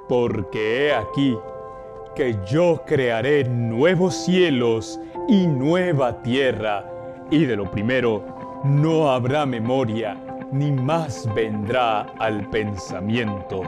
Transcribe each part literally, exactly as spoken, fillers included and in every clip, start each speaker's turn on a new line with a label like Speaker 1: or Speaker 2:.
Speaker 1: Porque he aquí que yo crearé nuevos cielos y nueva tierra, y de lo primero no habrá memoria, ni más vendrá al pensamiento.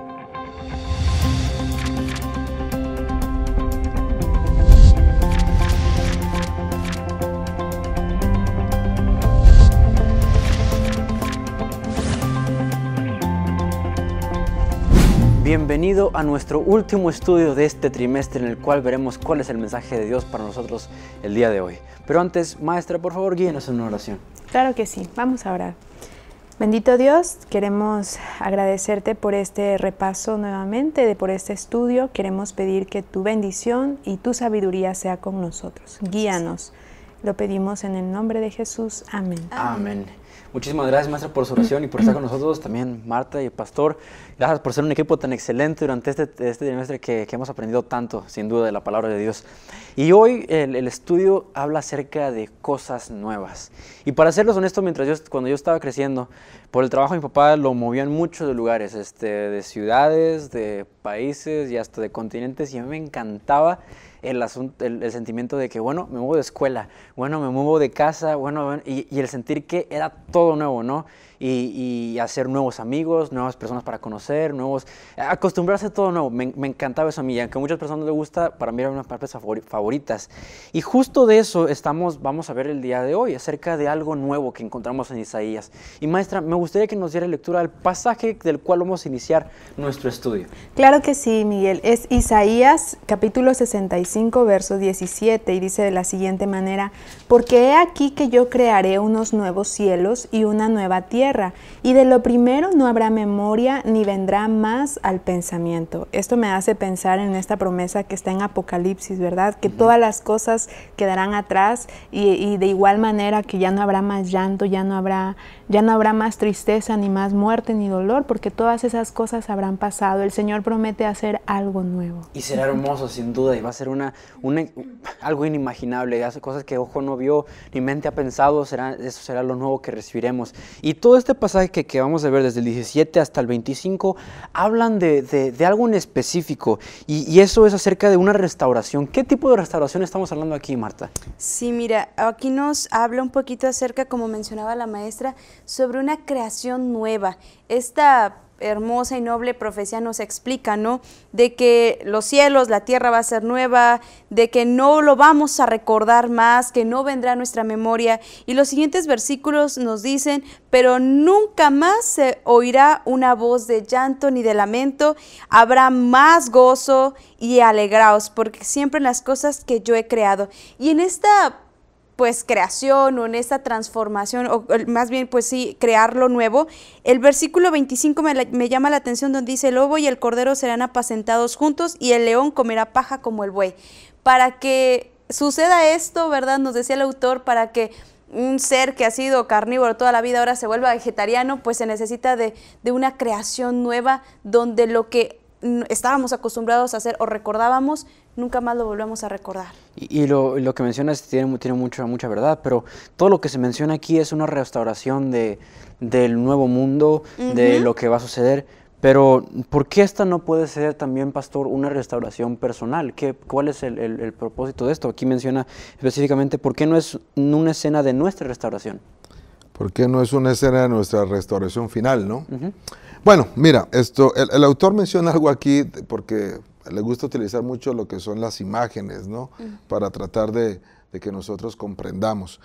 Speaker 2: Bienvenido a nuestro último estudio de este trimestre, en el cual veremos cuál es el mensaje de Dios para nosotros el día de hoy. Pero antes, maestra, por favor, guíenos en una oración.
Speaker 3: Claro que sí, vamos a orar. Bendito Dios, queremos agradecerte por este repaso nuevamente, de por este estudio. Queremos pedir que tu bendición y tu sabiduría sea con nosotros. Guíanos. Lo pedimos en el nombre de Jesús. Amén.
Speaker 2: Amén. Muchísimas gracias, maestra, por su oración y por estar con nosotros. También Marta y el pastor. Gracias por ser un equipo tan excelente durante este, este trimestre que, que hemos aprendido tanto, sin duda, de la palabra de Dios. Y hoy el, el estudio habla acerca de cosas nuevas. Y para serles honesto, mientras yo, cuando yo estaba creciendo, por el trabajo de mi papá lo movían mucho de lugares, este, de ciudades, de países y hasta de continentes. Y a mí me encantaba El, asunto, el, el sentimiento de que, bueno, me muevo de escuela, bueno, me muevo de casa, bueno, y, y el sentir que era todo nuevo, ¿no? Y, y hacer nuevos amigos, nuevas personas para conocer, nuevos, acostumbrarse a todo nuevo. Me, me encantaba eso a mí, y aunque a muchas personas les gusta, para mí era una de mis partes favoritas. Y justo de eso estamos, vamos a ver el día de hoy, acerca de algo nuevo que encontramos en Isaías. Y maestra, me gustaría que nos diera lectura al pasaje del cual vamos a iniciar nuestro estudio.
Speaker 3: Claro que sí, Miguel. Es Isaías capítulo sesenta y cinco, verso diecisiete, y dice de la siguiente manera: porque he aquí que yo crearé unos nuevos cielos y una nueva tierra, y de lo primero no habrá memoria, ni vendrá más al pensamiento. Esto me hace pensar en esta promesa que está en Apocalipsis, ¿verdad? Que uh-huh. todas las cosas quedarán atrás, y, y de igual manera que ya no habrá más llanto, ya no habrá, ya no habrá más tristeza, ni más muerte, ni dolor, porque todas esas cosas habrán pasado. El Señor promete hacer algo nuevo.
Speaker 2: Y será hermoso, sin duda, y va a ser una, una, algo inimaginable, hace cosas que ojo no vio, ni mente ha pensado, será, eso será lo nuevo que recibiremos. Y todo este pasaje que, que vamos a ver desde el diecisiete hasta el veinticinco hablan de, de, de algo en específico, y, y eso es acerca de una restauración. ¿Qué tipo de restauración estamos hablando aquí, Marta?
Speaker 4: Sí, mira, aquí nos habla un poquito acerca, como mencionaba la maestra, sobre una creación nueva. Esta hermosa y noble profecía nos explica, ¿no? De que los cielos, la tierra va a ser nueva, de que no lo vamos a recordar más, que no vendrá a nuestra memoria. Y los siguientes versículos nos dicen: pero nunca más se oirá una voz de llanto ni de lamento, habrá más gozo y alegraos, porque siempre en las cosas que yo he creado. Y en esta pues creación, o en esta transformación, o más bien pues sí, crear lo nuevo, el versículo veinticinco me, me llama la atención, donde dice: el lobo y el cordero serán apacentados juntos, y el león comerá paja como el buey. Para que suceda esto, ¿verdad? Nos decía el autor, para que un ser que ha sido carnívoro toda la vida ahora se vuelva vegetariano, pues se necesita de, de una creación nueva, donde lo que estábamos acostumbrados a hacer o recordábamos, nunca más lo volvemos a recordar.
Speaker 2: Y, y lo, lo que mencionas tiene, tiene mucha, mucha verdad, pero todo lo que se menciona aquí es una restauración de, del nuevo mundo, uh-huh. de lo que va a suceder. Pero, ¿por qué esta no puede ser también, pastor, una restauración personal? ¿Qué, ¿Cuál es el, el, el propósito de esto? Aquí menciona específicamente, ¿por qué no es una escena de nuestra restauración?
Speaker 5: ¿Por qué no es una escena de nuestra restauración final, no? Uh-huh. Bueno, mira, esto, el, el autor menciona algo aquí porque le gusta utilizar mucho lo que son las imágenes, ¿no? Uh-huh. Para tratar de, de que nosotros comprendamos.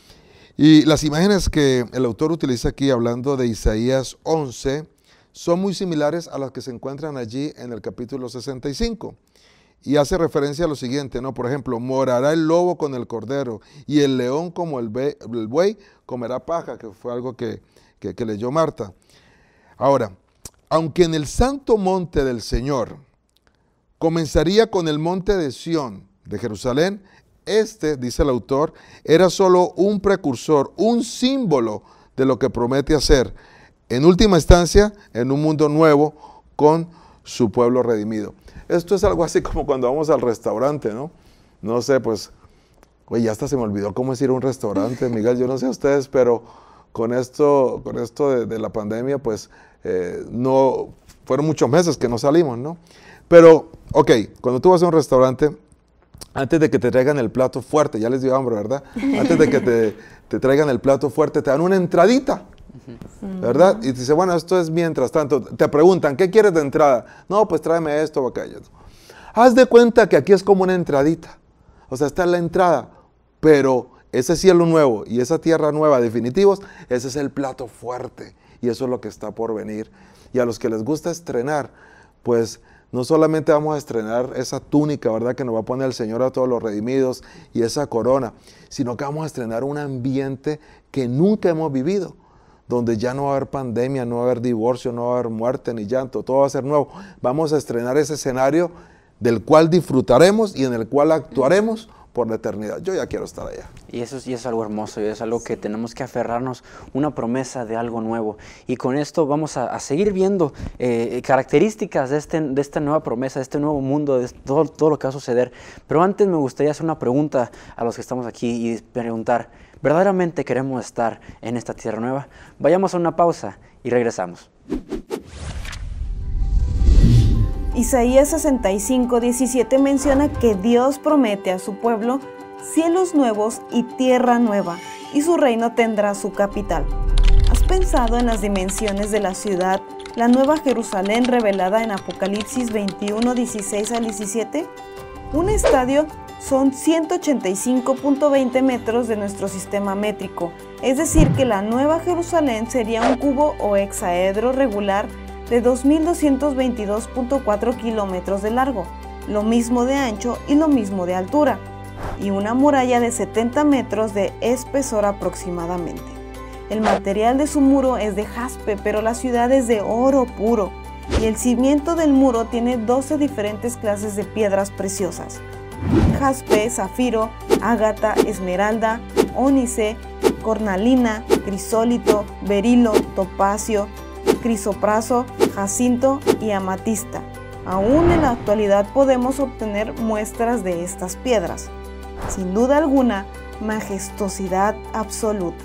Speaker 5: Y las imágenes que el autor utiliza aquí, hablando de Isaías once, son muy similares a las que se encuentran allí en el capítulo sesenta y cinco. Y hace referencia a lo siguiente, ¿no? Por ejemplo, morará el lobo con el cordero, y el león como el, be, el buey comerá paja, que fue algo que, que, que leyó Marta. Ahora, aunque en el santo monte del Señor comenzaría con el monte de Sión de Jerusalén, este, dice el autor, era solo un precursor, un símbolo de lo que promete hacer, en última instancia, en un mundo nuevo con su pueblo redimido. Esto es algo así como cuando vamos al restaurante, ¿no? No sé, pues, oye, ya hasta se me olvidó cómo es ir a un restaurante, Miguel, yo no sé a ustedes, pero con esto, con esto de, de la pandemia, pues, eh, no, fueron muchos meses que no salimos, ¿no? Pero, ok, cuando tú vas a un restaurante, antes de que te traigan el plato fuerte, ya les dio hambre, ¿verdad? Antes de que te, te traigan el plato fuerte, te dan una entradita, ¿verdad? Y te dice, bueno, esto es mientras tanto. Te preguntan, ¿qué quieres de entrada? No, pues tráeme esto o aquello. Haz de cuenta que aquí es como una entradita. O sea, está en la entrada, pero ese cielo nuevo y esa tierra nueva definitivos, ese es el plato fuerte. Y eso es lo que está por venir. Y a los que les gusta estrenar, pues no solamente vamos a estrenar esa túnica, ¿verdad?, que nos va a poner el Señor a todos los redimidos y esa corona, sino que vamos a estrenar un ambiente que nunca hemos vivido, donde ya no va a haber pandemia, no va a haber divorcio, no va a haber muerte ni llanto, todo va a ser nuevo. Vamos a estrenar ese escenario del cual disfrutaremos y en el cual actuaremos por la eternidad. Yo ya quiero estar allá.
Speaker 2: Y eso y es algo hermoso, y es algo que tenemos que aferrarnos, una promesa de algo nuevo. Y con esto vamos a, a seguir viendo eh, características de, este, de esta nueva promesa, de este nuevo mundo, de todo, todo lo que va a suceder. Pero antes me gustaría hacer una pregunta a los que estamos aquí y preguntar, ¿verdaderamente queremos estar en esta tierra nueva? Vayamos a una pausa y regresamos.
Speaker 6: Isaías sesenta y cinco, diecisiete menciona que Dios promete a su pueblo cielos nuevos y tierra nueva, y su reino tendrá su capital. ¿Has pensado en las dimensiones de la ciudad, la nueva Jerusalén revelada en Apocalipsis veintiuno, dieciséis al diecisiete? Un estadio son ciento ochenta y cinco punto veinte metros de nuestro sistema métrico, es decir que la nueva Jerusalén sería un cubo o hexaedro regular de dos mil doscientos veintidós punto cuatro kilómetros de largo, lo mismo de ancho y lo mismo de altura, y una muralla de setenta metros de espesor aproximadamente. El material de su muro es de jaspe, pero la ciudad es de oro puro, y el cimiento del muro tiene doce diferentes clases de piedras preciosas: jaspe, zafiro, ágata, esmeralda, ónice, cornalina, crisólito, berilo, topacio, crisopraso, jacinto y amatista. Aún en la actualidad podemos obtener muestras de estas piedras. Sin duda alguna, majestuosidad absoluta.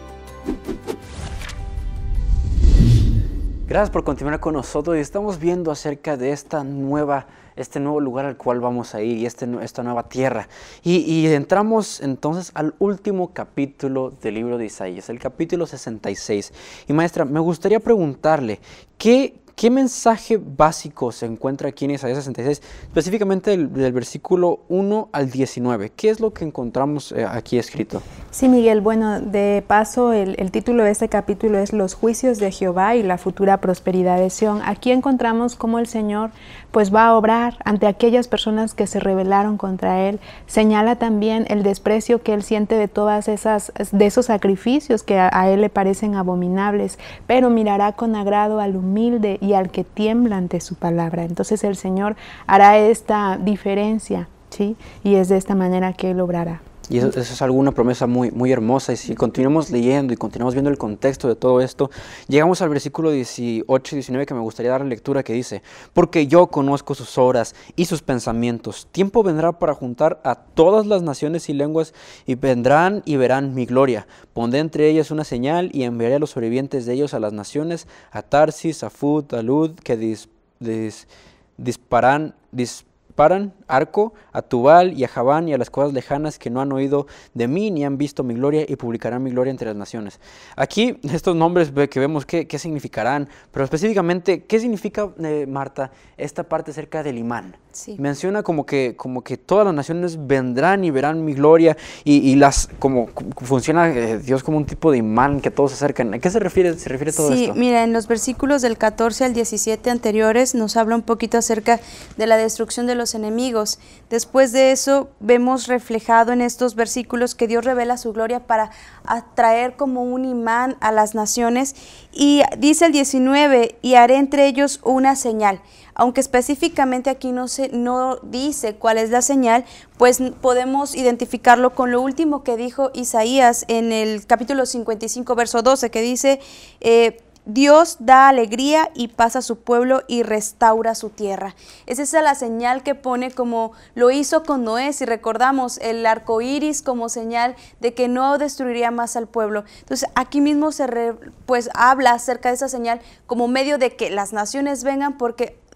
Speaker 2: Gracias por continuar con nosotros y estamos viendo acerca de esta nueva, este nuevo lugar al cual vamos a ir y este, esta nueva tierra. Y, y entramos entonces al último capítulo del libro de Isaías, el capítulo sesenta y seis. Y maestra, me gustaría preguntarle, ¿qué, qué mensaje básico se encuentra aquí en Isaías sesenta y seis? Específicamente del, del versículo uno al diecinueve. ¿Qué es lo que encontramos eh, aquí escrito?
Speaker 3: Sí, Miguel, bueno, de paso el, el título de este capítulo es Los juicios de Jehová y la futura prosperidad de Sión. Aquí encontramos cómo el Señor pues va a obrar ante aquellas personas que se rebelaron contra Él. Señala también el desprecio que Él siente de todas esas, de esos sacrificios que a, a Él le parecen abominables, pero mirará con agrado al humilde y al que tiembla ante su palabra. Entonces el Señor hará esta diferencia, ¿sí? Y es de esta manera que Él obrará.
Speaker 2: Y eso, eso es alguna promesa muy, muy hermosa. Y si continuamos leyendo y continuamos viendo el contexto de todo esto, llegamos al versículo dieciocho y diecinueve que me gustaría dar lectura, que dice: porque yo conozco sus obras y sus pensamientos. Tiempo vendrá para juntar a todas las naciones y lenguas, y vendrán y verán mi gloria. Pondré entre ellas una señal y enviaré a los sobrevivientes de ellos a las naciones, a Tarsis, a Fud, a Lud, que dis, dis, disparan, disparan. Paran, Arco, a Tubal y a Javán y a las cosas lejanas que no han oído de mí ni han visto mi gloria, y publicarán mi gloria entre las naciones. Aquí estos nombres que vemos, ¿qué, qué significarán? Pero específicamente, ¿qué significa, eh, Marta, esta parte acerca del imán?
Speaker 4: Sí.
Speaker 2: Menciona como que, como que todas las naciones vendrán y verán mi gloria, y, y las como funciona eh, Dios como un tipo de imán que todos se acercan. ¿A qué se refiere, se refiere todo
Speaker 4: sí,
Speaker 2: esto?
Speaker 4: Sí, mira, en los versículos del catorce al diecisiete anteriores nos habla un poquito acerca de la destrucción de los enemigos. Después de eso vemos reflejado en estos versículos que Dios revela su gloria para atraer como un imán a las naciones, y dice el diecinueve: y haré entre ellos una señal. Aunque específicamente aquí no se no dice cuál es la señal, pues podemos identificarlo con lo último que dijo Isaías en el capítulo cincuenta y cinco, verso doce, que dice: eh, Dios da alegría y paz a su pueblo y restaura su tierra. Es esa la señal que pone, como lo hizo con Noé, si recordamos, el arco iris como señal de que no destruiría más al pueblo. Entonces aquí mismo se re, pues habla acerca de esa señal como medio de que las naciones vengan, porque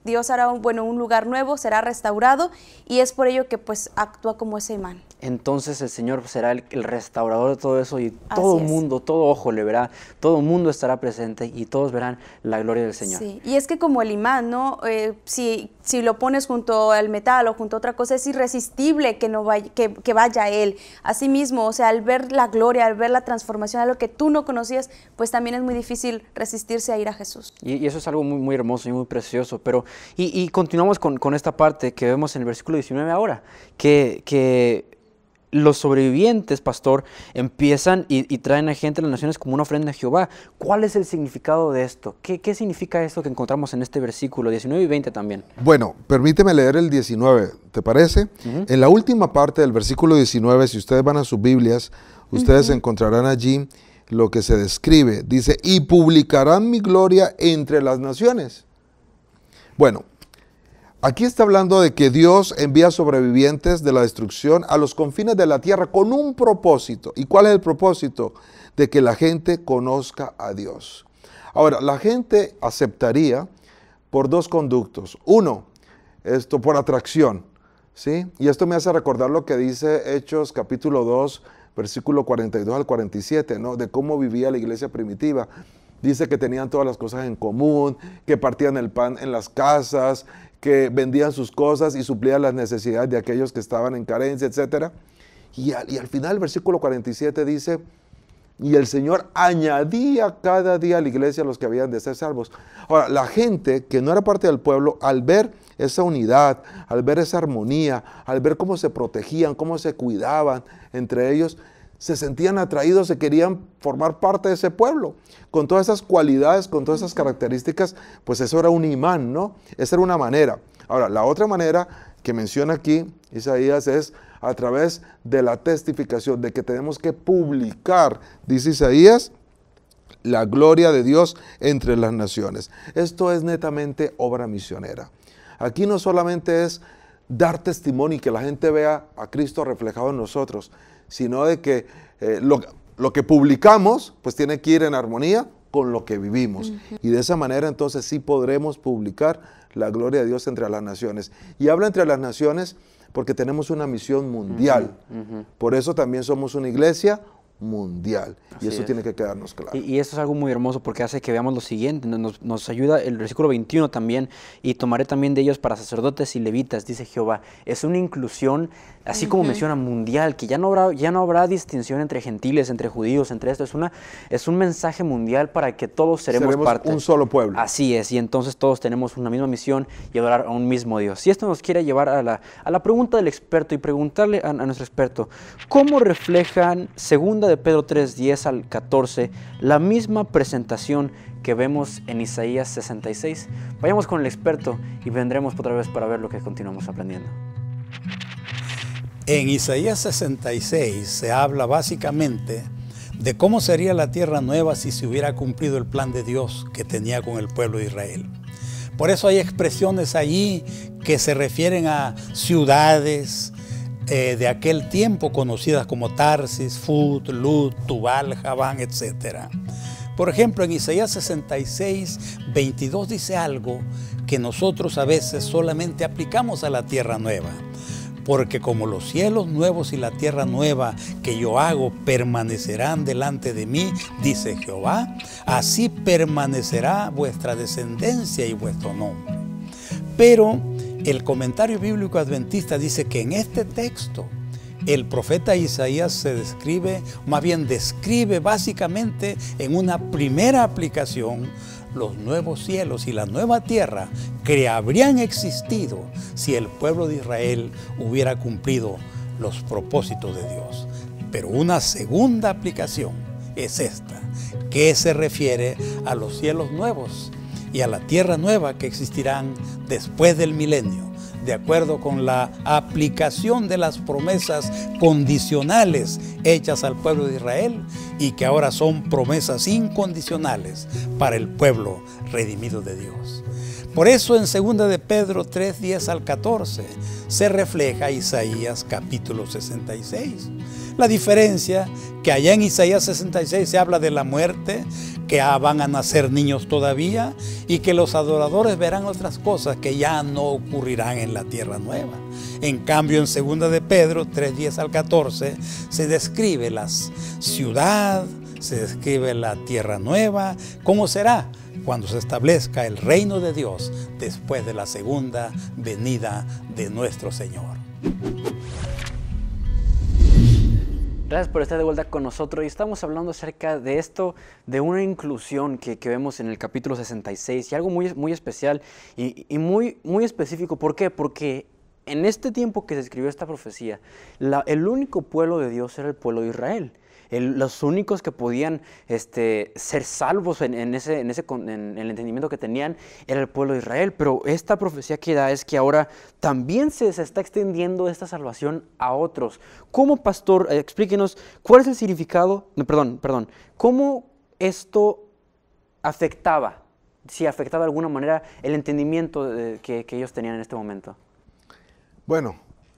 Speaker 4: Dios hará un, bueno, un lugar nuevo, será restaurado, y es por ello que pues actúa como ese imán.
Speaker 2: Entonces el Señor será el, el restaurador de todo eso y todo el mundo, todo ojo le verá, todo el mundo estará presente y todos verán la gloria del Señor.
Speaker 4: Sí, y es que como el imán, ¿no? Eh, si, si lo pones junto al metal o junto a otra cosa, es irresistible que, no vaya, que, que vaya a él. Asimismo, o sea, al ver la gloria, al ver la transformación, a lo que tú no conocías, pues también es muy difícil resistirse a ir a Jesús.
Speaker 2: Y, y eso es algo muy, muy hermoso y muy precioso. Pero, y, y continuamos con, con esta parte que vemos en el versículo diecinueve ahora, que... que los sobrevivientes, pastor, empiezan y, y traen a gente de las naciones como una ofrenda a Jehová. ¿Cuál es el significado de esto? ¿Qué, qué significa esto que encontramos en este versículo diecinueve y veinte también?
Speaker 5: Bueno, permíteme leer el diecinueve, ¿te parece? Uh-huh. En la última parte del versículo diecinueve, si ustedes van a sus Biblias, ustedes uh-huh. encontrarán allí lo que se describe. Dice, y publicarán mi gloria entre las naciones. Bueno, aquí está hablando de que Dios envía sobrevivientes de la destrucción a los confines de la tierra con un propósito. ¿Y cuál es el propósito? De que la gente conozca a Dios. Ahora, la gente aceptaría por dos conductos. Uno, esto por atracción, ¿sí? Y esto me hace recordar lo que dice Hechos capítulo dos, versículo cuarenta y dos al cuarenta y siete, ¿no? De cómo vivía la iglesia primitiva. Dice que tenían todas las cosas en común, que partían el pan en las casas, que vendían sus cosas y suplían las necesidades de aquellos que estaban en carencia, etcétera. Y al, y al final el versículo cuarenta y siete dice, y el Señor añadía cada día a la iglesia a los que habían de ser salvos. Ahora, la gente que no era parte del pueblo, al ver esa unidad, al ver esa armonía, al ver cómo se protegían, cómo se cuidaban entre ellos, se sentían atraídos, se querían formar parte de ese pueblo. Con todas esas cualidades, con todas esas características, pues eso era un imán, ¿no? Esa era una manera. Ahora, la otra manera que menciona aquí Isaías es a través de la testificación, de que tenemos que publicar, dice Isaías, la gloria de Dios entre las naciones. Esto es netamente obra misionera. Aquí no solamente es dar testimonio y que la gente vea a Cristo reflejado en nosotros, sino de que eh, lo, lo que publicamos pues tiene que ir en armonía con lo que vivimos. Uh-huh. Y de esa manera entonces sí podremos publicar la gloria de Dios entre las naciones. Y habla entre las naciones porque tenemos una misión mundial. Uh-huh. Uh-huh. Por eso también somos una iglesia mundial. Así y eso es. Tiene que quedarnos claro.
Speaker 2: Y, y eso es algo muy hermoso porque hace que veamos lo siguiente. Nos, nos ayuda el versículo veintiuno también. Y tomaré también de ellos para sacerdotes y levitas, dice Jehová. Es una inclusión, así uh-huh. como menciona, mundial, que ya no habrá, ya no habrá distinción entre gentiles, entre judíos, entre esto. Es, una, es un mensaje mundial para que todos seremos,
Speaker 5: seremos
Speaker 2: parte.
Speaker 5: un solo pueblo.
Speaker 2: Así es. Y entonces todos tenemos una misma misión y adorar a un mismo Dios. Y esto nos quiere llevar a la, a la pregunta del experto y preguntarle a, a nuestro experto, ¿cómo reflejan segunda de Pedro tres, diez al catorce, la misma presentación que vemos en Isaías sesenta y seis? Vayamos con el experto y vendremos otra vez para ver lo que continuamos aprendiendo.
Speaker 7: En Isaías sesenta y seis se habla básicamente de cómo sería la tierra nueva si se hubiera cumplido el plan de Dios que tenía con el pueblo de Israel. Por eso hay expresiones allí que se refieren a ciudades Eh, de aquel tiempo conocidas como Tarsis, Fut, Lut, Tubal, Javán, etcétera. Por ejemplo, en Isaías sesenta y seis, veintidós dice algo que nosotros a veces solamente aplicamos a la tierra nueva. Porque como los cielos nuevos y la tierra nueva que yo hago permanecerán delante de mí, dice Jehová, así permanecerá vuestra descendencia y vuestro nombre. Pero el comentario bíblico adventista dice que en este texto el profeta Isaías se describe, más bien describe básicamente en una primera aplicación los nuevos cielos y la nueva tierra que habrían existido si el pueblo de Israel hubiera cumplido los propósitos de Dios. Pero una segunda aplicación es esta, que se refiere a los cielos nuevos y a la tierra nueva que existirán después del milenio, de acuerdo con la aplicación de las promesas condicionales hechas al pueblo de Israel y que ahora son promesas incondicionales para el pueblo redimido de Dios. Por eso en segunda de Pedro tres, diez al catorce se refleja Isaías capítulo sesenta y seis. La diferencia que allá en Isaías sesenta y seis se habla de la muerte, que van a nacer niños todavía y que los adoradores verán otras cosas que ya no ocurrirán en la tierra nueva. En cambio, en segunda de Pedro tres, diez al catorce se describe la ciudad, se describe la tierra nueva, cómo será cuando se establezca el reino de Dios después de la segunda venida de nuestro Señor.
Speaker 2: Gracias por estar de vuelta con nosotros y estamos hablando acerca de esto, de una inclusión que, que vemos en el capítulo sesenta y seis y algo muy, muy especial y, y muy, muy específico. ¿Por qué? Porque en este tiempo que se escribió esta profecía, la, el único pueblo de Dios era el pueblo de Israel. El, los únicos que podían este, ser salvos en, en, ese, en, ese, en el entendimiento que tenían era el pueblo de Israel. Pero esta profecía que da es que ahora también se, se está extendiendo esta salvación a otros. ¿Cómo, pastor? Eh, explíquenos, ¿cuál es el significado? No, perdón, perdón. ¿Cómo esto afectaba, si afectaba de alguna manera el entendimiento de, que, que ellos tenían en este momento?
Speaker 5: Bueno,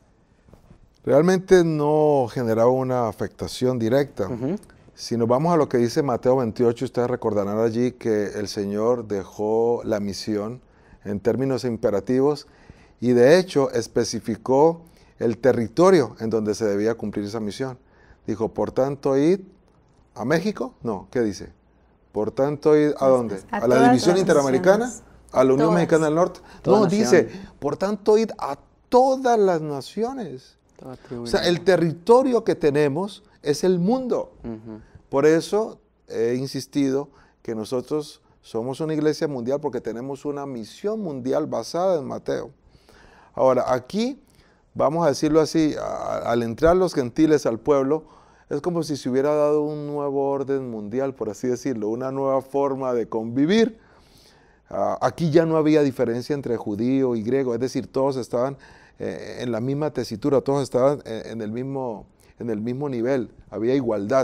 Speaker 5: realmente no generaba una afectación directa. Uh-huh. Si nos vamos a lo que dice Mateo veintiocho, ustedes recordarán allí que el Señor dejó la misión en términos imperativos y de hecho especificó el territorio en donde se debía cumplir esa misión. Dijo, por tanto, id a México. No, ¿qué dice? Por tanto, id a dónde? ¿A, a la División Interamericana? ¿A la Unión todas. Mexicana del Norte? No, dice, por tanto, id a todas las naciones. O sea, el territorio que tenemos es el mundo. Uh-huh. Por eso he insistido que nosotros somos una iglesia mundial porque tenemos una misión mundial basada en Mateo. Ahora, aquí, vamos a decirlo así, a, al entrar los gentiles al pueblo, es como si se hubiera dado un nuevo orden mundial, por así decirlo, una nueva forma de convivir. Uh, aquí ya no había diferencia entre judío y griego, es decir, todos estaban eh, en la misma tesitura, todos estaban en, en, el mismo, en el mismo nivel, había igualdad.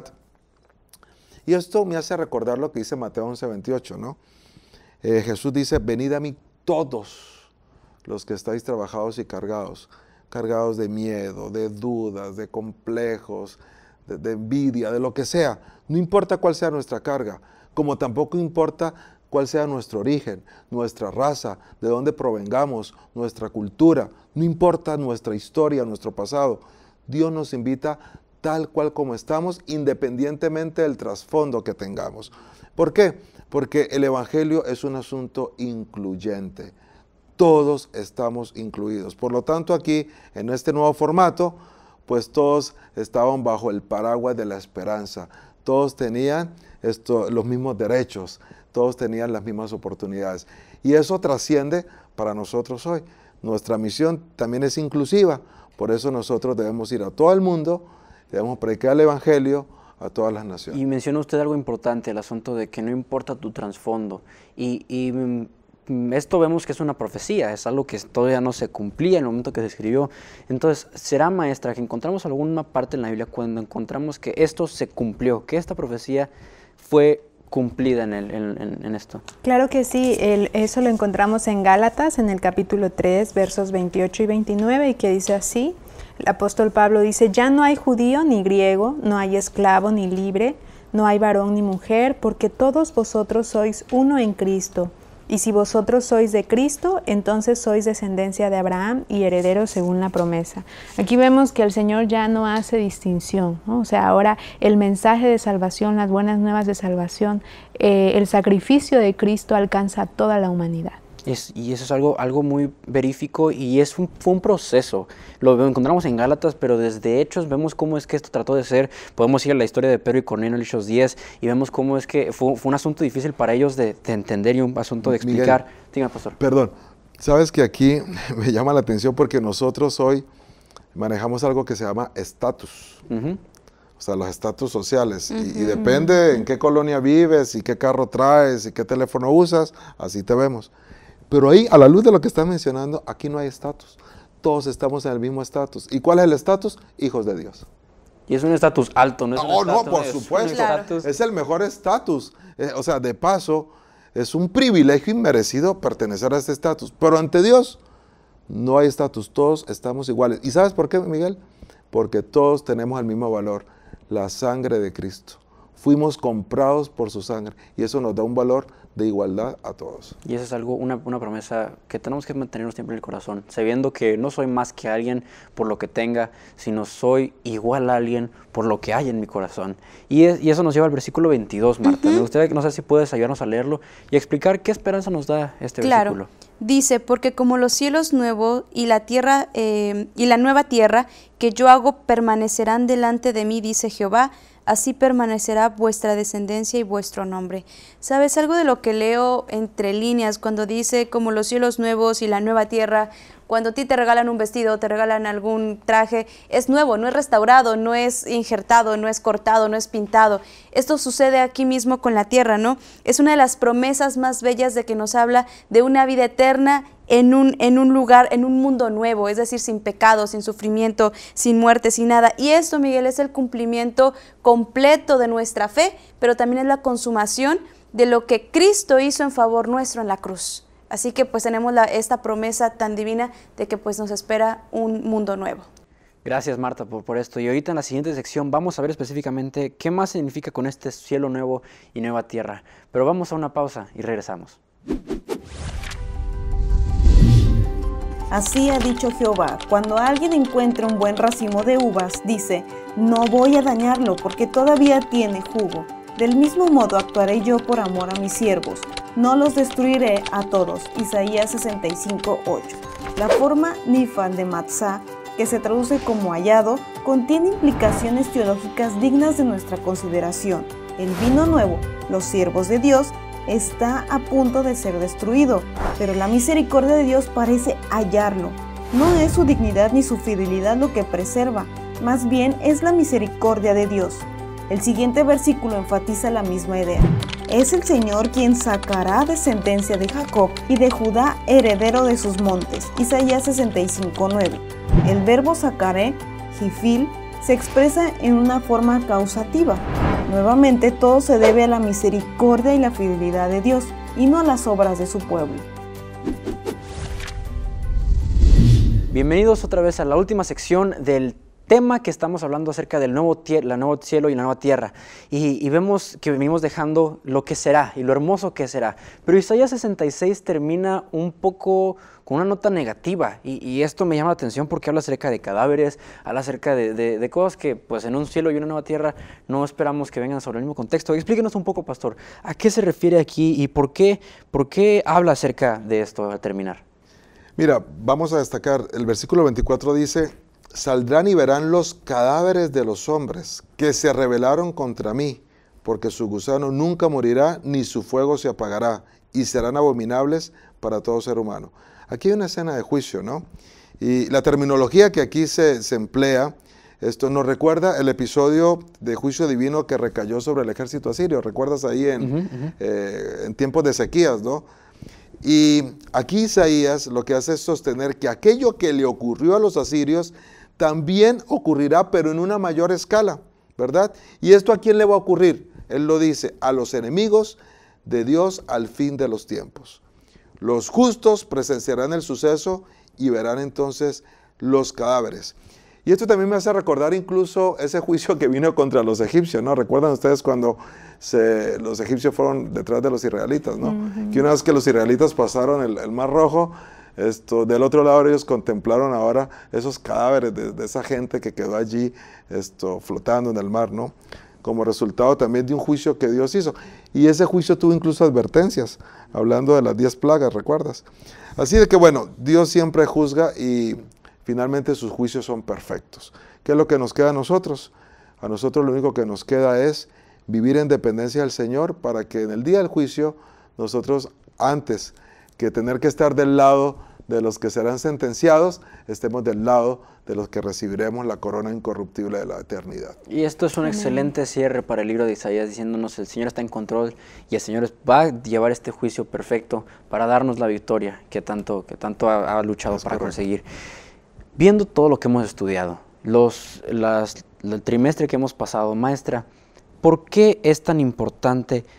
Speaker 5: Y esto me hace recordar lo que dice Mateo once veintiocho, ¿no? Eh, Jesús dice, venid a mí todos los que estáis trabajados y cargados, cargados de miedo, de dudas, de complejos, de, de envidia, de lo que sea. No importa cuál sea nuestra carga, como tampoco importa cuál sea nuestro origen, nuestra raza, de dónde provengamos, nuestra cultura, no importa nuestra historia, nuestro pasado. Dios nos invita tal cual como estamos, independientemente del trasfondo que tengamos. ¿Por qué? Porque el Evangelio es un asunto incluyente. Todos estamos incluidos. Por lo tanto, aquí, en este nuevo formato, pues todos estaban bajo el paraguas de la esperanza. Todos tenían esto, los mismos derechos, todos tenían las mismas oportunidades. Y eso trasciende para nosotros hoy. Nuestra misión también es inclusiva, por eso nosotros debemos ir a todo el mundo, debemos predicar el Evangelio a todas las naciones.
Speaker 2: Y menciona usted algo importante, el asunto de que no importa tu trasfondo. Y, y esto vemos que es una profecía, es algo que todavía no se cumplía en el momento que se escribió. Entonces, ¿será, maestra, que encontramos alguna parte en la Biblia cuando encontramos que esto se cumplió, que esta profecía fue cumplida en, el, en, en esto?
Speaker 3: Claro que sí, el, eso lo encontramos en Gálatas, en el capítulo tres, versos veintiocho y veintinueve, y que dice así. El apóstol Pablo dice, ya no hay judío ni griego, no hay esclavo ni libre, no hay varón ni mujer, porque todos vosotros sois uno en Cristo. Y si vosotros sois de Cristo, entonces sois descendencia de Abraham y herederos según la promesa. Aquí vemos que el Señor ya no hace distinción, ¿no? O sea, ahora el mensaje de salvación, las buenas nuevas de salvación, eh, el sacrificio de Cristo alcanza a toda la humanidad.
Speaker 2: Es, y eso es algo, algo muy verífico y es un, fue un proceso. Lo encontramos en Gálatas, pero desde Hechos vemos cómo es que esto trató de ser. Podemos ir a la historia de Pedro y Cornelio en Hechos diez y vemos cómo es que fue, fue un asunto difícil para ellos de, de entender y un asunto de explicar.
Speaker 5: Miguel,
Speaker 2: Dígame, pastor.
Speaker 5: Perdón, sabes que aquí me llama la atención porque nosotros hoy manejamos algo que se llama estatus. Uh-huh. O sea, los estatus sociales. Uh-huh. y, y depende en qué colonia vives y qué carro traes y qué teléfono usas, así te vemos. Pero ahí, a la luz de lo que estás mencionando, aquí no hay estatus. Todos estamos en el mismo estatus. ¿Y cuál es el estatus? Hijos de Dios.
Speaker 2: Y es un estatus alto, ¿no es un
Speaker 5: No,
Speaker 2: estatus,
Speaker 5: no, por
Speaker 2: es
Speaker 5: supuesto.
Speaker 2: Claro.
Speaker 5: Es el mejor estatus. Eh, o sea, de paso, es un privilegio inmerecido pertenecer a este estatus, pero ante Dios no hay estatus, todos estamos iguales. ¿Y sabes por qué, Miguel? Porque todos tenemos el mismo valor, la sangre de Cristo. Fuimos comprados por su sangre y eso nos da un valor de igualdad a todos.
Speaker 2: Y eso es algo, una, una promesa que tenemos que mantenernos siempre en el corazón, sabiendo que no soy más que alguien por lo que tenga, sino soy igual a alguien por lo que hay en mi corazón. Y, es, y eso nos lleva al versículo veintidós, Marta. Uh-huh. Me gustaría, no sé si puedes ayudarnos a leerlo y explicar qué esperanza nos da este
Speaker 4: claro.
Speaker 2: versículo.
Speaker 4: Dice, porque como los cielos nuevos y la tierra eh, y la nueva tierra que yo hago permanecerán delante de mí, dice Jehová, así permanecerá vuestra descendencia y vuestro nombre. ¿Sabes algo de lo que leo entre líneas cuando dice como los cielos nuevos y la nueva tierra? Cuando a ti te regalan un vestido, te regalan algún traje, es nuevo, no es restaurado, no es injertado, no es cortado, no es pintado. Esto sucede aquí mismo con la tierra, ¿no? Es una de las promesas más bellas de que nos habla de una vida eterna en un, en un lugar, en un mundo nuevo, es decir, sin pecado, sin sufrimiento, sin muerte, sin nada. Y esto, Miguel, es el cumplimiento completo de nuestra fe, pero también es la consumación de lo que Cristo hizo en favor nuestro en la cruz. Así que pues tenemos la, esta promesa tan divina de que pues nos espera un mundo nuevo.
Speaker 2: Gracias, Marta, por, por esto. Y ahorita en la siguiente sección vamos a ver específicamente qué más significa con este cielo nuevo y nueva tierra. Pero vamos a una pausa y regresamos.
Speaker 6: Así ha dicho Jehová, cuando alguien encuentre un buen racimo de uvas, dice, no voy a dañarlo porque todavía tiene jugo. Del mismo modo actuaré yo por amor a mis siervos, no los destruiré a todos. Isaías sesenta y cinco, ocho. La forma Nifan de Matzah, que se traduce como hallado, contiene implicaciones teológicas dignas de nuestra consideración. El vino nuevo, los siervos de Dios, está a punto de ser destruido, pero la misericordia de Dios parece hallarlo. No es su dignidad ni su fidelidad lo que preserva, más bien es la misericordia de Dios. El siguiente versículo enfatiza la misma idea. Es el Señor quien sacará descendencia de Jacob y de Judá heredero de sus montes. Isaías sesenta y cinco, nueve. El verbo sacaré, jifil, se expresa en una forma causativa. Nuevamente todo se debe a la misericordia y la fidelidad de Dios y no a las obras de su pueblo.
Speaker 2: Bienvenidos otra vez a la última sección del tema que estamos hablando acerca del nuevo, la nuevo cielo y la nueva tierra. Y, y vemos que venimos dejando lo que será y lo hermoso que será. Pero Isaías sesenta y seis termina un poco con una nota negativa. Y, y esto me llama la atención porque habla acerca de cadáveres, habla acerca de, de, de cosas que pues en un cielo y una nueva tierra no esperamos que vengan sobre el mismo contexto. Explíquenos un poco, pastor, ¿a qué se refiere aquí y por qué, por qué habla acerca de esto al terminar?
Speaker 5: Mira, vamos a destacar, el versículo veinticuatro dice: saldrán y verán los cadáveres de los hombres que se rebelaron contra mí, porque su gusano nunca morirá, ni su fuego se apagará, y serán abominables para todo ser humano. Aquí hay una escena de juicio, ¿no? Y la terminología que aquí se, se emplea, esto nos recuerda el episodio de juicio divino que recayó sobre el ejército asirio. ¿Recuerdas ahí en, uh-huh, uh-huh. Eh, en tiempos de sequías, no? Y aquí Isaías lo que hace es sostener que aquello que le ocurrió a los asirios también ocurrirá, pero en una mayor escala, ¿verdad? ¿Y esto a quién le va a ocurrir? Él lo dice, a los enemigos de Dios al fin de los tiempos. Los justos presenciarán el suceso y verán entonces los cadáveres. Y esto también me hace recordar incluso ese juicio que vino contra los egipcios, ¿no? ¿Recuerdan ustedes cuando se, los egipcios fueron detrás de los israelitas, ¿no? Uh-huh. Que una vez que los israelitas pasaron el, el Mar Rojo, Esto, del otro lado ellos contemplaron ahora esos cadáveres de, de esa gente que quedó allí esto, flotando en el mar, ¿no? Como resultado también de un juicio que Dios hizo. Y ese juicio tuvo incluso advertencias, hablando de las diez plagas, ¿recuerdas? Así de que bueno, Dios siempre juzga y finalmente sus juicios son perfectos. ¿Qué es lo que nos queda a nosotros? A nosotros lo único que nos queda es vivir en dependencia del Señor para que en el día del juicio nosotros antes que tener que estar del lado de los que serán sentenciados, estemos del lado de los que recibiremos la corona incorruptible de la eternidad.
Speaker 2: Y esto es un excelente cierre para el libro de Isaías, diciéndonos el Señor está en control y el Señor va a llevar este juicio perfecto para darnos la victoria que tanto, que tanto ha, ha luchado es para correcto. conseguir. Viendo todo lo que hemos estudiado, los, las, el trimestre que hemos pasado, maestra, ¿por qué es tan importante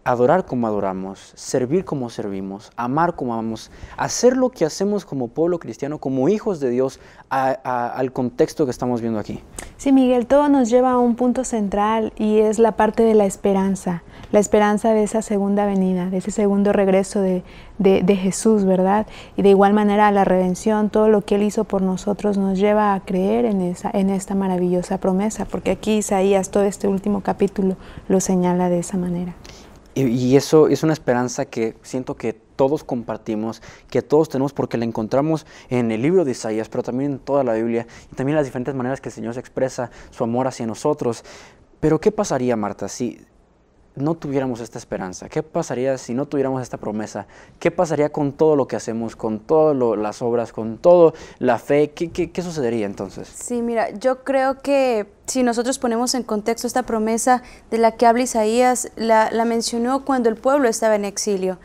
Speaker 2: adorar como adoramos, servir como servimos, amar como amamos, hacer lo que hacemos como pueblo cristiano, como hijos de Dios, a, a, al contexto que estamos viendo aquí.
Speaker 3: Sí, Miguel, todo nos lleva a un punto central y es la parte de la esperanza, la esperanza de esa segunda venida, de ese segundo regreso de, de, de Jesús, ¿verdad? Y de igual manera la redención, todo lo que Él hizo por nosotros nos lleva a creer en, esa, en esta maravillosa promesa, porque aquí Isaías, todo este último capítulo, lo señala de esa manera.
Speaker 2: Y eso es una esperanza que siento que todos compartimos, que todos tenemos, porque la encontramos en el libro de Isaías, pero también en toda la Biblia, y también las diferentes maneras que el Señor se expresa su amor hacia nosotros. Pero ¿qué pasaría, Marta, si no tuviéramos esta esperanza? ¿Qué pasaría si no tuviéramos esta promesa? ¿Qué pasaría con todo lo que hacemos, con todas las obras, con toda la fe? ¿Qué, qué, ¿Qué sucedería entonces?
Speaker 4: Sí, mira, yo creo que si nosotros ponemos en contexto esta promesa de la que habla Isaías, la, la mencionó cuando el pueblo estaba en exilio.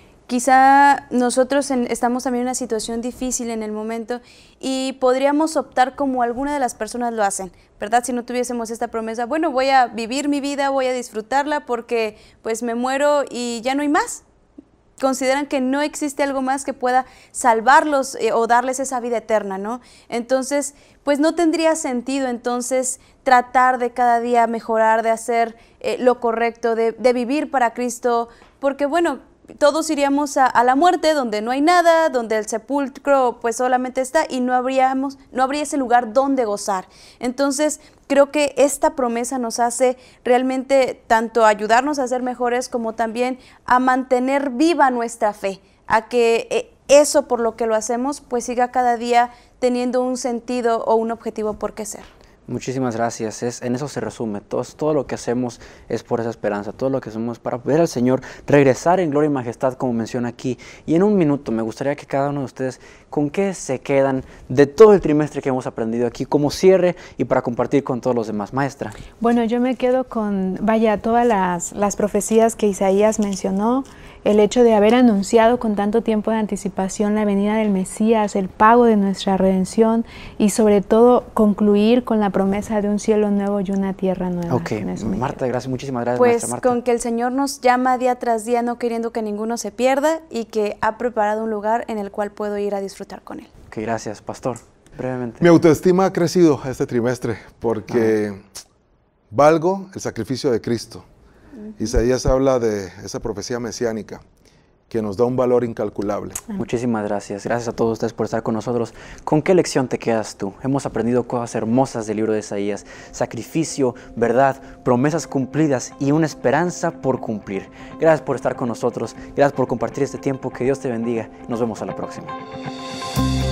Speaker 4: Quizá nosotros en, estamos también en una situación difícil en el momento y podríamos optar como alguna de las personas lo hacen, ¿verdad? Si no tuviésemos esta promesa, bueno, voy a vivir mi vida, voy a disfrutarla porque pues me muero y ya no hay más. Consideran que no existe algo más que pueda salvarlos eh, o darles esa vida eterna, ¿no? Entonces, pues no tendría sentido entonces tratar de cada día mejorar, de hacer eh, lo correcto, de, de vivir para Cristo, porque bueno, todos iríamos a, a la muerte donde no hay nada, donde el sepulcro pues solamente está y no, habríamos, no habría ese lugar donde gozar. Entonces creo que esta promesa nos hace realmente tanto ayudarnos a ser mejores como también a mantener viva nuestra fe, a que eh, eso por lo que lo hacemos pues siga cada día teniendo un sentido o un objetivo por qué ser.
Speaker 2: Muchísimas gracias. Es, en eso se resume. Todo, todo lo que hacemos es por esa esperanza. Todo lo que hacemos para ver al Señor regresar en gloria y majestad, como menciona aquí. Y en un minuto me gustaría que cada uno de ustedes, ¿con qué se quedan de todo el trimestre que hemos aprendido aquí como cierre y para compartir con todos los demás? Maestra.
Speaker 3: Bueno, yo me quedo con, vaya, todas las, las profecías que Isaías mencionó, el hecho de haber anunciado con tanto tiempo de anticipación la venida del Mesías, el pago de nuestra redención y sobre todo concluir con la promesa de un cielo nuevo y una tierra nueva.
Speaker 2: Ok, Marta, gracias, muchísimas gracias,
Speaker 4: pues,
Speaker 2: maestra Marta.
Speaker 4: Con que el Señor nos llama día tras día, no queriendo que ninguno se pierda y que ha preparado un lugar en el cual puedo ir a disfrutar con Él.
Speaker 2: Ok, gracias, pastor. Brevemente.
Speaker 5: Mi autoestima ha crecido este trimestre porque ah. valgo el sacrificio de Cristo. Uh-huh. Isaías habla de esa profecía mesiánica que nos da un valor incalculable.
Speaker 2: Muchísimas gracias. Gracias a todos ustedes por estar con nosotros. ¿Con qué lección te quedas tú? Hemos aprendido cosas hermosas del libro de Isaías. Sacrificio, verdad, promesas cumplidas y una esperanza por cumplir. Gracias por estar con nosotros. Gracias por compartir este tiempo. Que Dios te bendiga. Nos vemos a la próxima.